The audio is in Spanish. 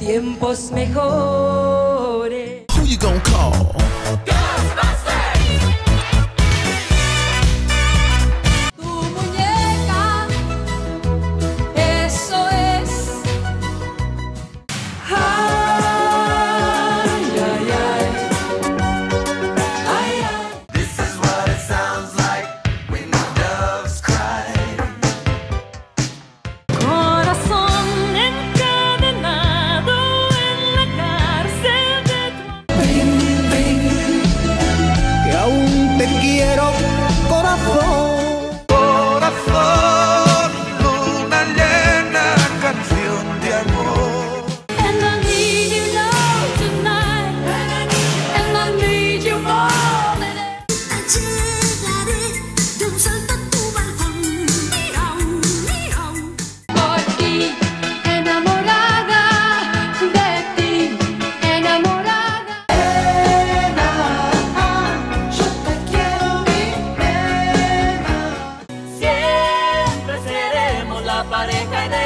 tiempos mejores. Who you gonna call? Tu muñeca, eso es. Ay, ay, ay. Ay, ay. This is what it sounds like when doves cry. Corazón encadenado en la cárcel de tu Que aún te quiero, corazón. Corazón, luna llena, canción de amor. And I need you now tonight. And I need you more than ever. Llegaré de un salto a tu balcón. Miau, miau. Por ti, enamorada de ti, enamorada. Nena, yo te quiero, mi nena. Siempre seremos la pareja ideal.